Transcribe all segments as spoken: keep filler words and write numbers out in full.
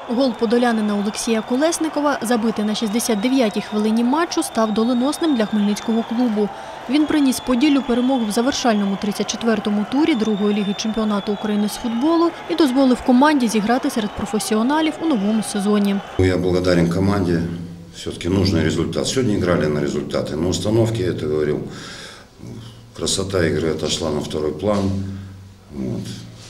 Гол подолянина Олексія Колесникова, забитий на шістдесят дев'ятій хвилині матчу, став доленосним для хмельницького клубу. Він приніс Поділлю перемогу в завершальному тридцять четвертому турі другої ліги чемпіонату України з футболу і дозволив команді зіграти серед професіоналів у новому сезоні. Я благодарен команді. Все-таки нужный результат. Сегодня играли на результаты. На установке, я это говорил, красота игры отошла на второй план. Вот.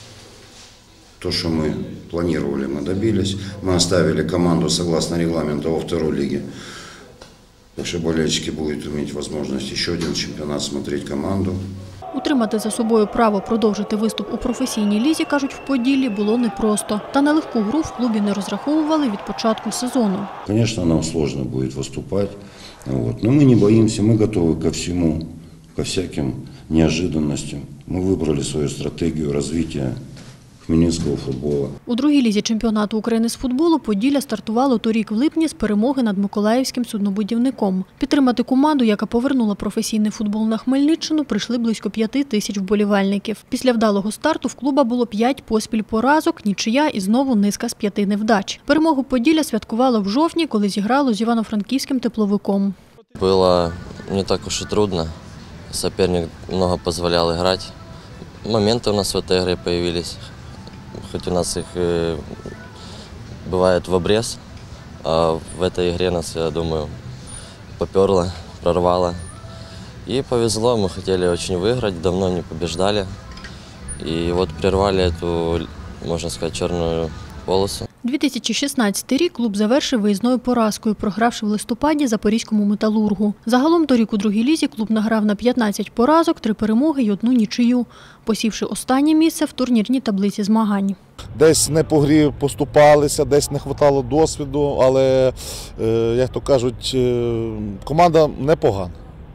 То, что мы планировали, мы добились. Мы оставили команду согласно регламенту во второй лиге. Так что болельщики будут иметь возможность еще один чемпионат смотреть команду. Утримати за собою право продовжити виступ у професійній лізі, кажуть, в Поділлі було непросто. Та на легку гру в клубі не розраховували від початку сезону. Звісно, нам складно буде виступати, вот. Но ми не боїмося, ми готові ко всьому, ко всяким неожиданностям. Ми вибрали свою стратегію розвитку хмельницького футболу. У другій лізі чемпіонату України з футболу Поділля стартувало торік в липні з перемоги над Миколаївським суднобудівником. Підтримати команду, яка повернула професійний футбол на Хмельниччину, прийшли близько п'яти тисяч вболівальників. Після вдалого старту в клуба було п'ять поспіль поразок, нічия і знову низка з п'яти невдач. Перемогу Поділля святкувало в жовтні, коли зіграло з Івано-Франківським Тепловиком. Було не так уж і трудно. Соперник много дозволяв грати. Моменти у нас в цій грі з'явилися. Хоть у нас их э, бывает в обрез, а в этой игре нас, я думаю, поперло, прорвало. И повезло, мы хотели очень выиграть, давно не побеждали. И вот прервали эту, можно сказать, черную полосу. дві тисячі шістнадцятий рік клуб завершив виїзною поразкою, програвши в листопаді Запорізькому «Металургу». Загалом торік у другій лізі клуб награв на п'ятнадцять поразок, три перемоги й одну нічию, посівши останнє місце в турнірній таблиці змагань. Десь не по грі поступалися, десь не вистачало досвіду, але, як то кажуть, команда непогана.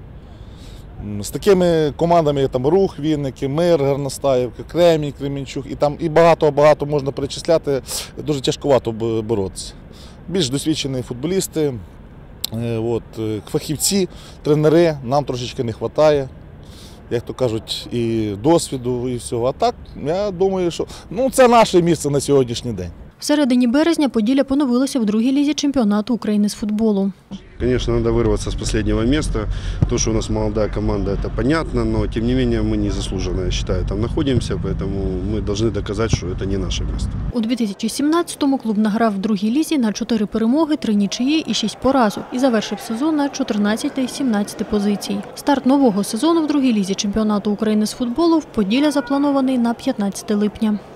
З такими командами, як там Рух, Вінники, Мир, Горностаївка, Кремінь, Кремінчук, і там і багато-багато можна перечисляти, дуже тяжковато боротися. Більш досвідчені футболісти, от, фахівці, тренери, нам трошечки не вистачає, як то кажуть, і досвіду, і всього. А так, я думаю, що ну, це наше місце на сьогоднішній день. В середині березня Поділля поновилося в другій лізі чемпіонату України з футболу. Конечно, надо вырваться с последнего места. То, что у нас молодая команда, это понятно, но тем не менее мы незаслуженно, я считаю, там находимся, поэтому мы должны доказать, что это не наше место. У дві тисячі сімнадцятому клуб награв в другій лізі на чотири перемоги, три нічиї і шість поразок і завершив сезон на чотирнадцятій-сімнадцятій позиції. Старт нового сезону в другій лізі чемпіонату України з футболу в Поділля запланований на п'ятнадцяте липня.